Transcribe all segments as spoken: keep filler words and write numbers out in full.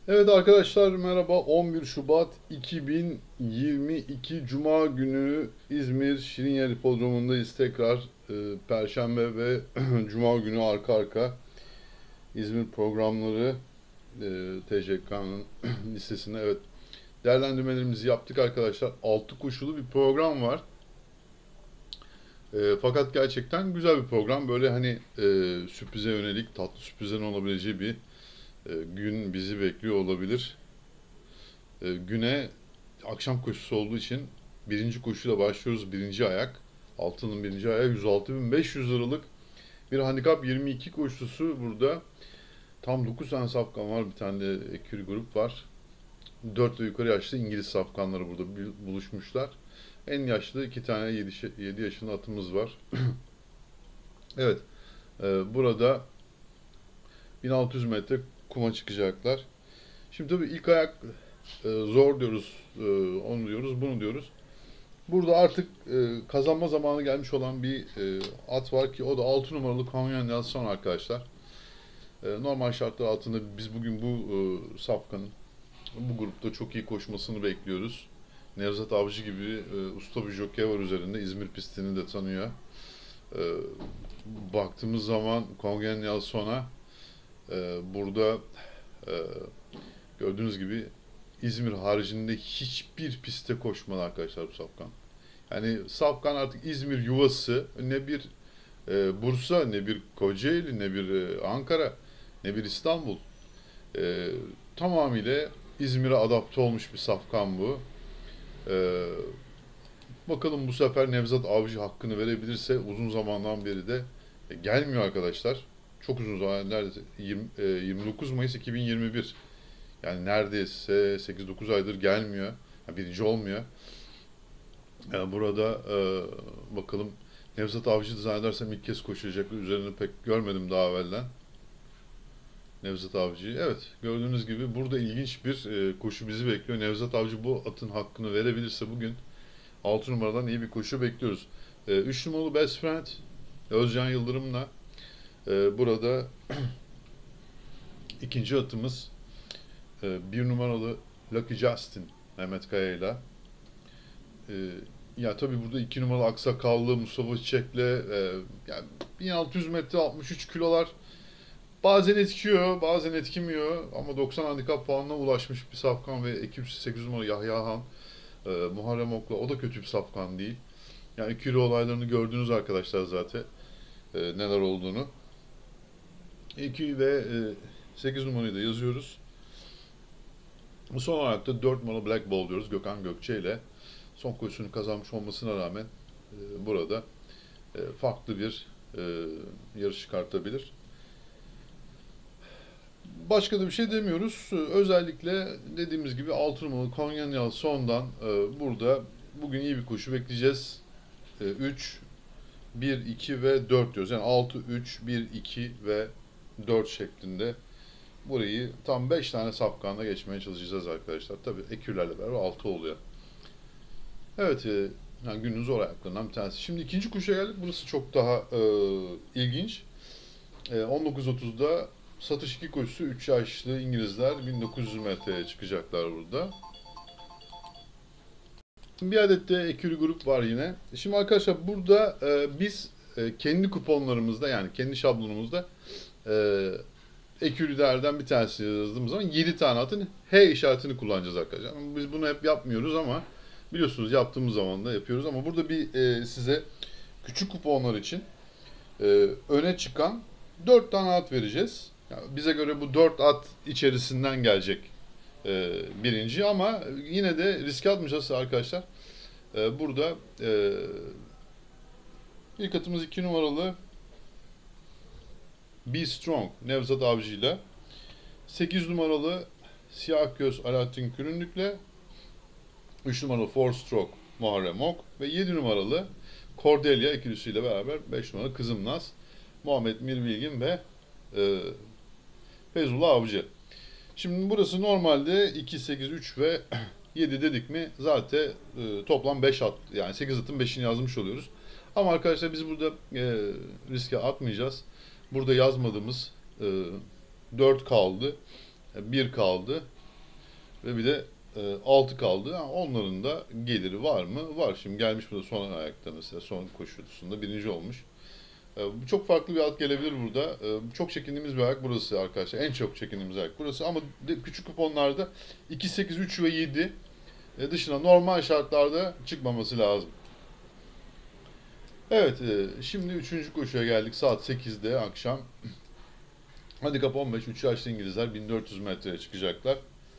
Evet arkadaşlar merhaba. on bir Şubat iki bin yirmi iki Cuma günü İzmir Şirinyer Hipodromu'ndayız tekrar. Ee, Perşembe ve Cuma günü arka arka İzmir programları e, T C K'nın listesinde. Evet, değerlendirmelerimizi yaptık arkadaşlar. Altı koşulu bir program var. E, fakat gerçekten güzel bir program. Böyle hani e, sürprize yönelik, tatlı sürprizlerin olabileceği bir e, gün bizi bekliyor olabilir. E, güne akşam koşusu olduğu için birinci koşuyla başlıyoruz. Birinci ayak. Altının birinci ayağı yüz altı bin beş yüz liralık bir handikap yirmi iki koşusu burada. Tam dokuz tane safkan var. Bir tane de ekürü grup var. dört ve yukarı yaşlı İngiliz safkanları burada buluşmuşlar. En yaşlı iki tane yedi yaşında atımız var. Evet. E, burada bin altı yüz metre kuma çıkacaklar. Şimdi tabii ilk ayak e, zor diyoruz. E, onu diyoruz, bunu diyoruz. Burada artık e, kazanma zamanı gelmiş olan bir e, at var ki o da altı numaralı Canyon Nelson arkadaşlar. E, normal şartlar altında biz bugün bu e, safkanın bu grupta çok iyi koşmasını bekliyoruz. Nevzat Avcı gibi e, usta bir jokey var üzerinde. İzmir pistini de tanıyor. E, baktığımız zaman Canyon Nelson'a e, burada e, gördüğünüz gibi İzmir haricinde hiçbir piste koşmadı arkadaşlar bu safkan. Yani Safkan artık İzmir yuvası, ne bir e, Bursa, ne bir Kocaeli, ne bir e, Ankara, ne bir İstanbul. E, tamamıyla İzmir'e adapte olmuş bir Safkan bu. E, bakalım bu sefer Nevzat Avcı hakkını verebilirse, uzun zamandan beri de e, gelmiyor arkadaşlar. Çok uzun zaman, neredeyse yirmi, e, yirmi dokuz Mayıs iki bin yirmi bir. Yani neredeyse sekiz dokuz aydır gelmiyor. Yani birinci olmuyor. Yani burada e, bakalım, Nevzat Avcı zannedersem ilk kez koşacak. Üzerine pek görmedim daha evvelden. Nevzat Avcı'yı. Evet, gördüğünüz gibi burada ilginç bir e, koşu bizi bekliyor. Nevzat Avcı bu atın hakkını verebilirse bugün altı numaradan iyi bir koşu bekliyoruz. E, üç numaralı Best Friend Özcan Yıldırım'la e, burada ikinci atımız e, bir numaralı Lucky Justin Mehmet Kaya'yla. E, ya tabii burada iki numaralı Aksakallı Mustafa Çiçek'le e, yani bin altı yüz metre altmış üç kilolar bazen etkiyor, bazen etkimiyor ama doksan handikap puanına ulaşmış bir safkan ve ekip sekiz numaralı Yahya Han, e, Muharrem Ok'la, o da kötü bir safkan değil. Yani kilo olaylarını gördünüz arkadaşlar zaten e, neler olduğunu. iki ve e, sekiz numarayı da yazıyoruz. Son olarak da dört numaralı Black Ball diyoruz Gökhan Gökçe ile. Son koşusunu kazanmış olmasına rağmen e, burada e, farklı bir e, yarış çıkartabilir. Başka da bir şey demiyoruz. Özellikle dediğimiz gibi altı numaralı Konyanyal sondan e, burada bugün iyi bir koşu bekleyeceğiz. E, üç, bir, iki ve dört diyoruz. Yani altı, üç, bir, iki ve dört şeklinde burayı tam beş tane safkanla geçmeye çalışacağız arkadaşlar. Tabii ekürlerle beraber altı oluyor. Evet, e, yani günün zor ayaklarından bir tanesi. Şimdi ikinci koşuya geldik. Burası çok daha e, ilginç. E, on dokuz otuzda satış iki koşusu, üç yaşlı İngilizler bin dokuz yüz metreye çıkacaklar burada. Bir adet de ekürü grup var yine. Şimdi arkadaşlar burada e, biz e, kendi kuponlarımızda, yani kendi şablonumuzda e, ekürülerden bir tanesi yazdığımız zaman yedi tane atın H işaretini kullanacağız arkadaşlar. Biz bunu hep yapmıyoruz ama biliyorsunuz yaptığımız zaman da yapıyoruz, ama burada bir e, size küçük kuponlar için e, öne çıkan dört tane at vereceğiz. Yani bize göre bu dört at içerisinden gelecek e, birinci, ama yine de riske atmayacağız arkadaşlar. E, burada e, ilk atımız iki numaralı Be Strong Nevzat Avcı ile, sekiz numaralı Siyah Göz Alaaddin Kürünlük'le, üç numaralı Four Stroke Muharrem Ok ve yedi numaralı Cordelia ikilisiyle beraber beş numaralı Kızım Naz Muhammed Mirbilgin ve e, Feyzullah Avcı. Şimdi burası normalde iki, sekiz, üç ve yedi dedik mi zaten e, toplam beş at, yani sekiz atın beşini yazmış oluyoruz. Ama arkadaşlar biz burada e, riske atmayacağız. Burada yazmadığımız e, dört kaldı, bir kaldı. Ve bir de e, altı kaldı. Yani onların da geliri var mı? Var. Şimdi gelmiş burada son ayakta mesela. Son koşusunda birinci olmuş. E, çok farklı bir at gelebilir burada. E, çok çekindiğimiz bir ayak burası arkadaşlar. En çok çekindiğimiz ayak burası. Ama de, küçük kuponlarda iki, sekiz, üç ve yedi e, dışına normal şartlarda çıkmaması lazım. Evet, e, şimdi üçüncü koşuya geldik. Saat sekizde akşam. Handikap on beş, üç yaşlı İngilizler bin dört yüz metreye çıkacaklar.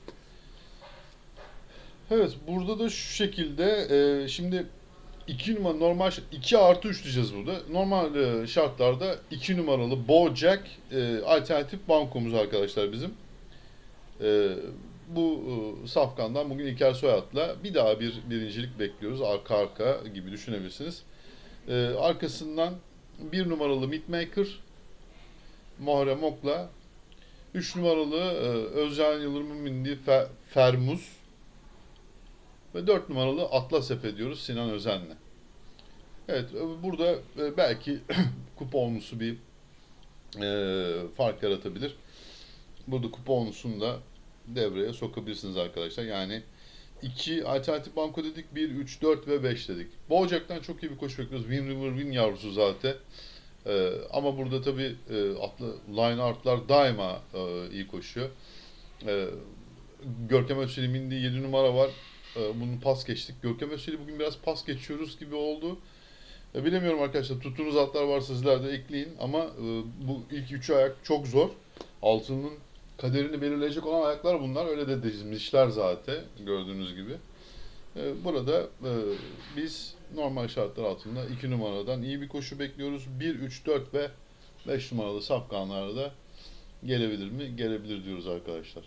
Evet, burada da şu şekilde, e, şimdi iki numara normal, iki artı üç diyeceğiz burada. Normal e, şartlarda iki numaralı Bojack e, alternatif bankomuz arkadaşlar bizim. E, bu e, safkandan bugün İlker Soyat'la bir daha bir birincilik bekliyoruz. Arka arka gibi düşünebilirsiniz. E, arkasından bir numaralı Midmaker, Muharrem Ok'la, üç numaralı e, Özcan Yıldırım'ın bindiği Fe, Fermuz ve dört numaralı Atlas Efe diyoruz Sinan Özen'le. Evet, e, burada e, belki kuponlusu bir e, fark yaratabilir. Burada kuponlusunu da devreye sokabilirsiniz arkadaşlar. Yani iki alternatif banko dedik, bir, üç, dört ve beş dedik. Boğacak'tan çok iyi bir koşu bekliyoruz. Win River Win yavrusu zaten. Ee, ama burada tabii e, atlı line artlar daima e, iyi koşuyor. Ee, Görkem Özçelik'in bindiği yedi numara var. Ee, bunu pas geçtik. Görkem Özçelik'i bugün biraz pas geçiyoruz gibi oldu. E, bilemiyorum arkadaşlar. Tuttuğunuz atlar varsa sizler de ekleyin. Ama e, bu ilk üçü ayak çok zor. Altının kaderini belirleyecek olan ayaklar bunlar. Öyle de dizmişler zaten gördüğünüz gibi. E, burada e, biz normal şartlar altında iki numaradan iyi bir koşu bekliyoruz. bir, üç, dört ve beş numaralı safkanlarda gelebilir mi? Gelebilir diyoruz arkadaşlar.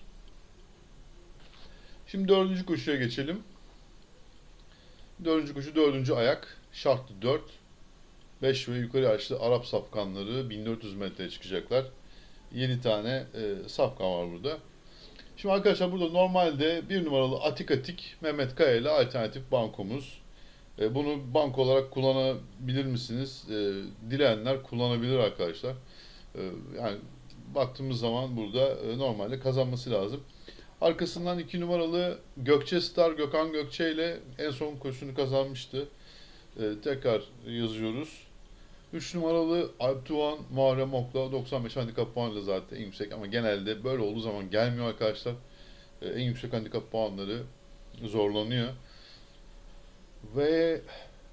Şimdi dördüncü koşuya geçelim. Dördüncü koşu dördüncü ayak. Şartlı dört. beş ve yukarı yaşlı Arap safkanları bin dört yüz metreye çıkacaklar. yedi tane e, safkan var burada. Şimdi arkadaşlar burada normalde bir numaralı Atik Atik Mehmet Kaya ile alternatif bankomuz. E, bunu banko olarak kullanabilir misiniz? E, dileyenler kullanabilir arkadaşlar. E, yani baktığımız zaman burada e, normalde kazanması lazım. Arkasından iki numaralı Gökçe Star Gökhan Gökçe ile en son koşusunu kazanmıştı. E, tekrar yazıyoruz. üç numaralı Alptuğan Muharrem Ok'la doksan beş handikap puanıyla zaten en yüksek ama genelde böyle olduğu zaman gelmiyor arkadaşlar. E, en yüksek handikap puanları zorlanıyor. Ve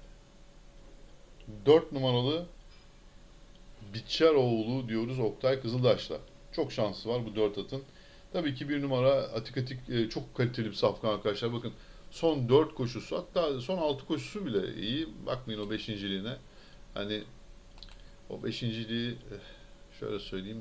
dört numaralı Biçeroğlu diyoruz Oktay Kızıldaş'la. Çok şansı var bu dört atın. Tabii ki bir numara Atik Atik e, çok kaliteli bir safkan arkadaşlar. Bakın son dört koşusu hatta son altı koşusu bile iyi. Bakmayın o beşinciliğine. Hani o beşinciliği şöyle söyleyeyim.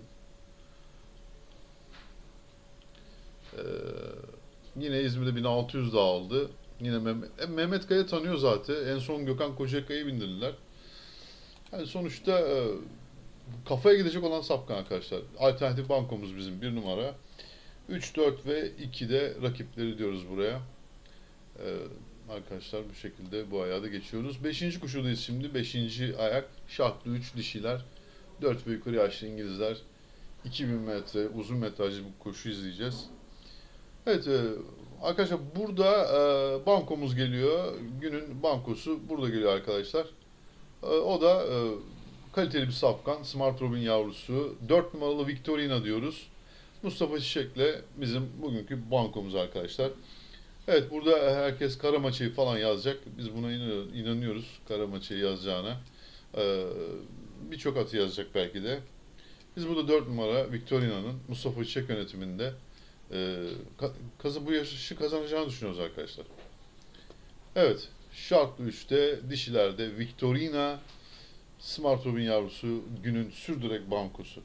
Ee, yine İzmir'de bin altı yüz daha aldı. Yine Mehmet, e, Mehmet Kaya tanıyor zaten. En son Gökhan Kocakaya'yı bindirdiler. Yani sonuçta e, kafaya gidecek olan safkan arkadaşlar. Alternatif bankomuz bizim bir numara. üç, dört ve ikide rakipleri diyoruz buraya. Ee, arkadaşlar bu şekilde bu ayağı da geçiyoruz. beşinci koşudayız şimdi. beşinci ayak şartlı üç dişiler. dört ve yukarı yaşlı İngilizler. iki bin metre uzun metrajlı bir koşu izleyeceğiz. Evet e, arkadaşlar burada e, bankomuz geliyor. Günün bankosu burada geliyor arkadaşlar. E, o da e, kaliteli bir safkan. Smart Robin yavrusu. dört numaralı Victorina diyoruz. Mustafa Çiçek'le bizim bugünkü bankomuz arkadaşlar. Evet burada herkes Karamaçayı falan yazacak. Biz buna inanıyoruz Karamaçayı yazacağına. Ee, Birçok atı yazacak belki de. Biz burada dört numara Victorina'nın Mustafa Çiçek yönetiminde e, kazı bu yarışı kazanacağını düşünüyoruz arkadaşlar. Evet şartlı üçte dişilerde Victorina Smart Robin yavrusu günün sürdürek bankosu.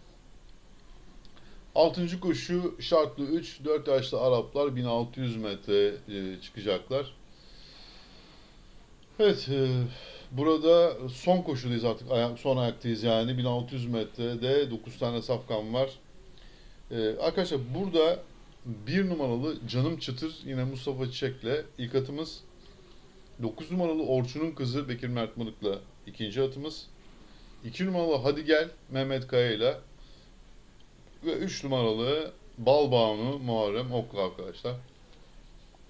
Altıncı koşu şartlı üç, dört yaşlı Araplar bin altı yüz metre e, çıkacaklar. Evet, e, burada son koşudayız artık, ayak, son ayaktayız yani bin altı yüz metrede dokuz tane safkan var. E, arkadaşlar burada bir numaralı Canım Çıtır yine Mustafa Çiçek'le ilk atımız. dokuz numaralı Orçun'un kızı Bekir Mertmanık'la ikinci atımız. iki numaralı Hadi Gel Mehmet Kaya'yla ve üç numaralı Balbağını Muharrem Ok'la arkadaşlar.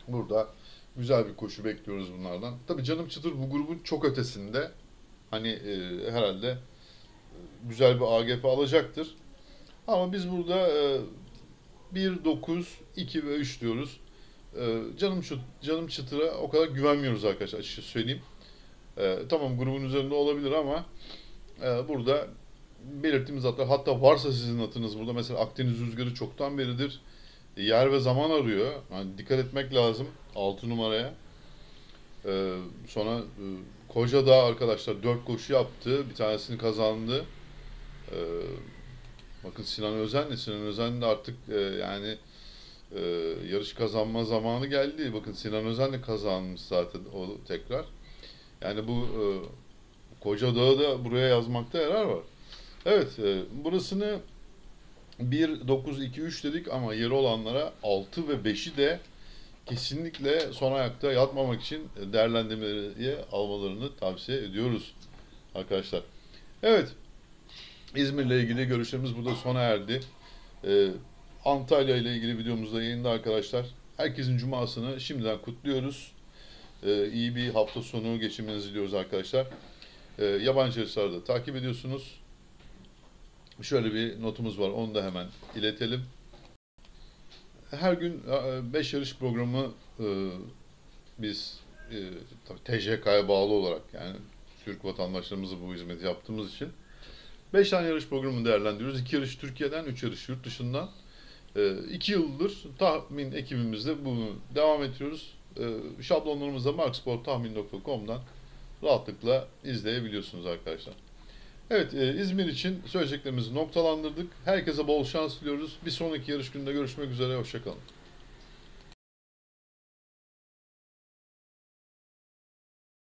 Burada güzel bir koşu bekliyoruz bunlardan. Tabii Canım Çıtır bu grubun çok ötesinde. Hani e, herhalde güzel bir A G P alacaktır. Ama biz burada e, bir, dokuz, iki ve üç diyoruz. E, canım şu Canım Çıtır'a o kadar güvenmiyoruz arkadaşlar, açıkçası söyleyeyim. E, tamam, grubun üzerinde olabilir ama e, burada belirttiğimiz atlar, hatta varsa sizin atınız burada, mesela Akdeniz Rüzgarı çoktan beridir yer ve zaman arıyor. Yani dikkat etmek lazım altı numaraya. E, sonra e, Kocadağ arkadaşlar dört koşu yaptı. Bir tanesini kazandı. E, bakın Sinan Özen de Sinan Özen de artık e, yani e, yarış kazanma zamanı geldi. Bakın Sinan Özen de kazanmış zaten o tekrar. Yani bu e, Kocadağ'ı da buraya yazmakta yarar var. Evet, e, burasını bir, dokuz, iki, üç dedik ama yeri olanlara altı ve beşi de kesinlikle son ayakta yatmamak için değerlendirmeye almalarını tavsiye ediyoruz arkadaşlar. Evet, İzmir'le ilgili görüşlerimiz burada sona erdi. Ee, Antalya ile ilgili videomuz da yayında arkadaşlar. Herkesin cumasını şimdiden kutluyoruz. Ee, iyi bir hafta sonu geçirmenizi diliyoruz arkadaşlar. Ee, yabancı yarışları da takip ediyorsunuz. Şöyle bir notumuz var, onu da hemen iletelim. Her gün beş yarış programı e, biz e, tabii T J K'ya bağlı olarak, yani Türk vatandaşlarımıza bu hizmeti yaptığımız için beş tane yarış programını değerlendiriyoruz. iki yarış Türkiye'den, üç yarış yurt dışından. E, iki yıldır tahmin ekibimizde bunu devam ettiriyoruz. E, şablonlarımızı da marksporttahmin nokta com'dan rahatlıkla izleyebiliyorsunuz arkadaşlar. Evet, e, İzmir için söyleyeceklerimizi noktalandırdık. Herkese bol şans diliyoruz. Bir sonraki yarış gününde görüşmek üzere. Hoşça kalın.